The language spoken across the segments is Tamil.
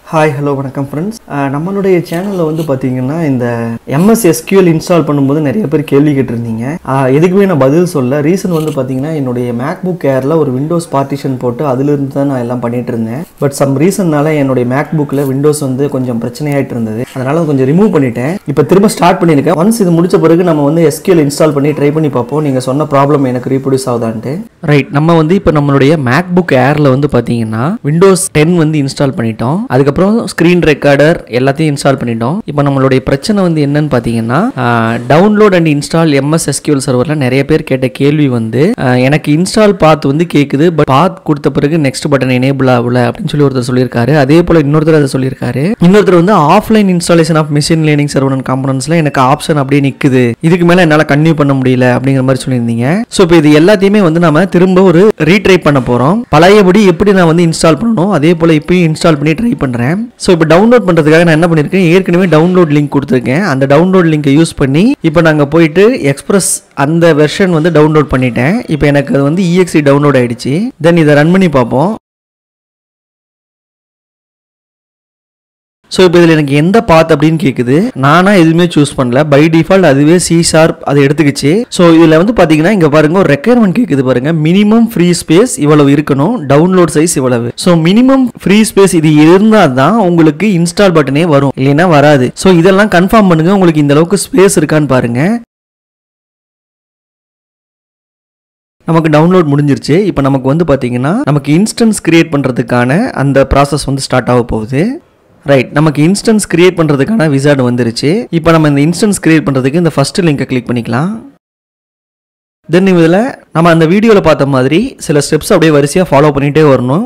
ஹாய் ஹலோ வணக்கம் ஃப்ரெண்ட்ஸ். நம்மளுடைய சேனலில் வந்து பார்த்தீங்கன்னா இந்த MS SQL இன்ஸ்டால் பண்ணும்போது நிறைய பேர் கேள்வி கேட்டிருந்தீங்க. எதுக்குமே நான் பதில் சொல்ல. ரீசன் வந்து பார்த்தீங்கன்னா என்னுடைய மேக்புக் ஏரில் ஒரு விண்டோஸ் பார்ட்டிஷன் போட்டு அதிலிருந்து தான் நான் எல்லாம் பண்ணிட்டு இருந்தேன். பட் சம் ரீசன்னால என்னுடைய மேக்புக்கில் விண்டோஸ் வந்து கொஞ்சம் பிரச்சனையாயிட்டு இருந்தது. அதனால கொஞ்சம் ரிமூவ் பண்ணிட்டேன். இப்போ திரும்ப ஸ்டார்ட் பண்ணியிருக்கேன். ஒன்ஸ் இது முடிச்ச பிறகு நம்ம வந்து SQL இன்ஸ்டால் பண்ணி ட்ரை பண்ணி பார்ப்போம். நீங்கள் சொன்ன ப்ராப்ளம் எனக்கு ரீப்ரொடியூஸ் ஆகுதான்ட்டு. ரைட், நம்ம வந்து இப்போ நம்மளுடைய மேக்புக் ஏரில் வந்து பார்த்தீங்கன்னா விண்டோஸ் 10 வந்து இன்ஸ்டால் பண்ணிட்டோம். அதுக்கப்புறம் ஸ்கிரீன் ரெக்கார்டர் எல்லாத்தையும் இன்ஸ்டால் பண்ணிட்டோம். இப்போ நம்மளுடைய பிரச்சனை வந்து என்னன்னு பார்த்தீங்கன்னா download and install MS SQL சர்வர்ல நிறைய பேர் கேட்ட கேள்வி வந்து எனக்கு இன்ஸ்டால் பாத் வந்து கேட்குது, பட் பாத் கொடுத்த பிறகு நெக்ஸ்ட் பட்டன் எனேபிள் ஆகல அப்படின்னு சொல்லி ஒருத்தர் சொல்லியிருக்காரு. அதே போல இன்னொருத்தர் அதை சொல்லியிருக்காரு. இன்னொருத்தர் வந்து offline installation of machine learning server and காம்பனன்ட்ஸ்ல எனக்கு ஆப்ஷன் அப்படியே நிற்குது, இதுக்கு மேல என்னால் கன்டினியூ பண்ண முடியல அப்படிங்கிற மாதிரி சொல்லியிருந்தீங்க. ஸோ இப்போ இது எல்லாத்தையுமே வந்து நம்ம திரும்ப ஒரு ரீட்ரை பண்ண போறோம். பழையபடி எப்படி நான் வந்து இன்ஸ்டால் பண்ணணும் அதே போல இப்பயும் இன்ஸ்டால் பண்ணி ட்ரை பண்றேன். ஸோ இப்போ டவுன்லோட் பண்ணுறதுக்காக நான் என்ன பண்ணியிருக்கேன், ஏற்கனவே டவுன்லோட் லிங்க் கொடுத்துருக்கேன். அந்த டவுன்லோட் லிங்கை யூஸ் பண்ணி இப்போ நாங்கள் போயிட்டு எக்ஸ்பிரஸ் அந்த வெர்ஷன் வந்து டவுன்லோட் பண்ணிட்டேன். இப்போ எனக்கு அது வந்து EXE டவுன்லோட் ஆயிடுச்சு. தென் இதை ரன் பண்ணி பார்ப்போம். ஸோ இப்போ இதில் எனக்கு எந்த பாத் அப்படின்னு கேட்குது. நானா எதுவுமே சூஸ் பண்ணல, பை டிஃபால்ட் அதுவே C# அதை எடுத்துக்கிச்சு. ஸோ இதில் வந்து பார்த்தீங்கன்னா இங்கே பாருங்க ஒரு ரெக்யர்மெண்ட் கேட்குது பாருங்க. மினிமம் ஃப்ரீ ஸ்பேஸ் இவ்வளவு இருக்கணும், டவுன்லோட் சைஸ் இவ்வளவு. ஸோ மினிமம் ஃப்ரீ ஸ்பேஸ் இது இருந்தால் தான் உங்களுக்கு இன்ஸ்டால் பட்டனே வரும், இல்லைன்னா வராது. ஸோ இதெல்லாம் கன்ஃபார்ம் பண்ணுங்க, உங்களுக்கு இந்த அளவுக்கு ஸ்பேஸ் இருக்கான்னு பாருங்க. நமக்கு டவுன்லோட் முடிஞ்சிருச்சு. இப்போ நமக்கு வந்து பார்த்தீங்கன்னா நமக்கு இன்ஸ்டன்ஸ் கிரியேட் பண்ணுறதுக்கான அந்த ப்ராசஸ் வந்து ஸ்டார்ட் ஆக போகுது. ரைட், நமக்கு இன்ஸ்டன்ஸ் கிரியேட் பண்ணுறதுக்கான விசார்ட் வந்துருச்சு. இப்போ நம்ம இந்த இன்ஸ்டன்ஸ் கிரியேட் பண்ணுறதுக்கு இந்த ஃபர்ஸ்ட் லிங்கை கிளிக் பண்ணிக்கலாம். தென் இதில் நம்ம அந்த வீடியோவில் பார்த்த மாதிரி சில ஸ்டெப்ஸ் அப்படியே வரிசையாக ஃபாலோ பண்ணிகிட்டே வரணும்.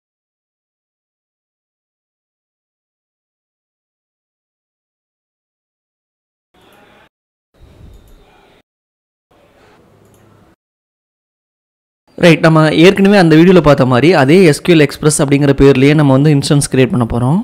ரைட், நம்ம ஏற்கனவே அந்த வீடியோவில் பார்த்த மாதிரி அதே SQL எக்ஸ்பிரஸ் அப்படிங்கிற பேர்லேயே நம்ம வந்து இன்ஸ்டன்ஸ் கிரியேட் பண்ண போகிறோம்.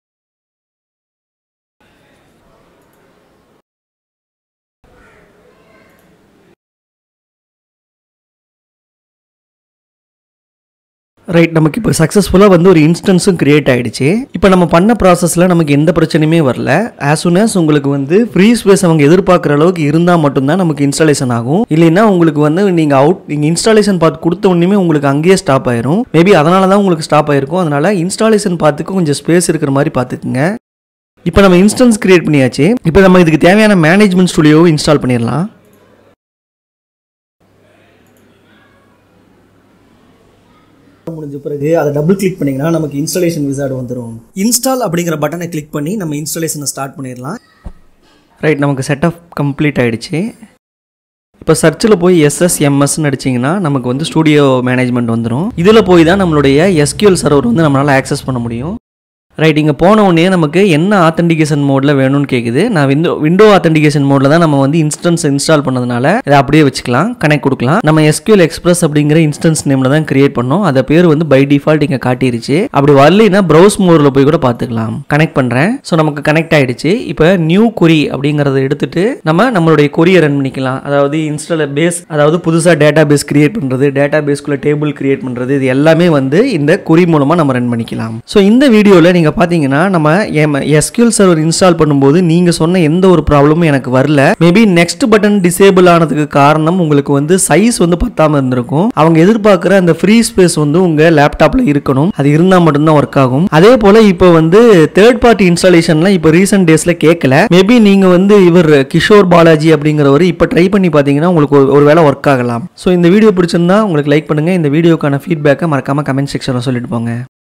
ரைட், நமக்கு இப்போ சக்ஸஸ்ஃபுல்லாக வந்து ஒரு இன்ஸ்டன்ஸும் கிரியேட் ஆகிடுச்சு. இப்போ நம்ம பண்ண ப்ராசஸில் நமக்கு எந்த பிரச்சனையுமே வரல. ஆஸ் சூன் as உங்களுக்கு வந்து ஃப்ரீ ஸ்பேஸ் அவங்க எதிர்பார்க்குற அளவுக்கு இருந்தால் மட்டும்தான் நமக்கு இன்ஸ்டாலேஷன் ஆகும். இல்லைன்னா உங்களுக்கு வந்து நீங்கள் இன்ஸ்டாலேஷன் பார்த்து கொடுத்த உடனே உங்களுக்கு அங்கேயே ஸ்டாப் ஆயிரும். மேபி அதனால தான் உங்களுக்கு ஸ்டாப் ஆயிருக்கும். அதனால இன்ஸ்டாலேஷன் பார்த்துக்கு கொஞ்சம் ஸ்பேஸ் இருக்கிற மாதிரி பார்த்துக்குங்க. இப்போ நம்ம இன்ஸ்டன்ஸ் கிரியேட் பண்ணியாச்சு. இப்போ நம்ம இதுக்கு தேவையான மேனேஜ்மெண்ட் ஸ்டுடியோவை இன்ஸ்டால் பண்ணிடலாம். முடிஞ்ச பிறகு அதை டபுள் கிளிக் பண்ணிங்கன்னா நமக்கு இன்ஸ்டாலேஷன் விசார்ட் வந்துடும். இன்ஸ்டால் அப்படிங்கிற பட்டனை கிளிக் பண்ணி நம்ம இன்ஸ்டாலேஷனை ஸ்டார்ட் பண்ணிடலாம். ரைட், நமக்கு செட்டப் கம்ப்ளீட் ஆகிடுச்சு. இப்போ சர்ச்சில் போய் SSMSன்னு அடிச்சிங்கன்னா நமக்கு வந்து ஸ்டூடியோ மேனேஜ்மெண்ட் வந்துடும். இதில் போய் தான் நம்மளுடைய SQL சர்வர் வந்து நம்மளால் ஆக்சஸ் பண்ண முடியும். ரைட், இங்கே போன உடனே நமக்கு என்ன ஆத்தென்டிகேஷன் மோடில் வேணும்னு கேட்குது. நான் விண்டோ ஆத்தென்டிகேஷன் மோடில் தான் நம்ம வந்து இன்ஸ்டன்ஸ் இன்ஸ்டால் பண்ணதுனால இதை அப்படியே வச்சுக்கலாம், கனெக்ட் கொடுக்கலாம். நம்ம SQL எக்ஸ்பிரஸ் அப்படிங்கிற இன்ஸ்டன்ஸ் நேமில் தான் கிரியேட் பண்ணோம். அதை பேர் வந்து பை டிஃபால்ட் இங்கே காட்டிருச்சு. அப்படி வரலைன்னா ப்ரௌஸ் மோடில் போய் கூட பார்த்துக்கலாம். கனெக்ட் பண்ணுறேன். ஸோ நமக்கு கனெக்ட் ஆகிடுச்சு. இப்போ நியூ கொரி அப்படிங்கிறத எடுத்துட்டு நம்மளுடைய கொரியை ரன் பண்ணிக்கலாம். அதாவது இன்ஸ்டால் பேஸ், அதாவது புதுசாக டேட்டா பேஸ் கிரியேட் பண்ணுறது, டேட்டா பேஸ்க்குள்ளே டேபிள் கிரியேட் பண்ணுறது, இது எல்லாமே வந்து இந்த கொரி மூலமாக நம்ம ரன் பண்ணிக்கலாம். ஸோ இந்த வீடியோவில் நீங்கள் பார்த்தீங்கன்னா நம்ம SQL சர்வர் இன்ஸ்டால் பண்ணும்போது நீங்கள் சொன்ன எந்த ஒரு ப்ராப்ளமும் எனக்கு வரல. மேபி நெக்ஸ்ட் பட்டன் டிசேபிள் ஆனதுக்கு காரணம் உங்களுக்கு வந்து சைஸ் வந்து பத்தாம இருந்திருக்கும். அவங்க எதிர்பார்க்குற அந்த ஃப்ரீ ஸ்பேஸ் வந்து உங்க லேப்டாப்ல இருக்கணும். அது இருந்தால் மட்டும்தான் ஒர்க் ஆகும். அதே போல இப்போ வந்து தேர்ட் பார்ட்டி இன்ஸ்டாலேஷன்லாம் இப்போ ரீசெண்ட் டேஸ்ல கேட்கல. மேபி நீங்க வந்து இவர் கிஷோர் பாலாஜி அப்படிங்கிறவர் இப்போ ட்ரை பண்ணி பார்த்தீங்கன்னா உங்களுக்கு ஒரு வேளை ஒர்க் ஆகலாம். ஸோ இந்த வீடியோ பிடிச்சிருந்தா உங்களுக்கு லைக் பண்ணுங்க. இந்த வீடியோக்கான ஃபீட்பேக்கை மறக்காம கமெண்ட் செக்ஷன்ல சொல்லிட்டு போங்க.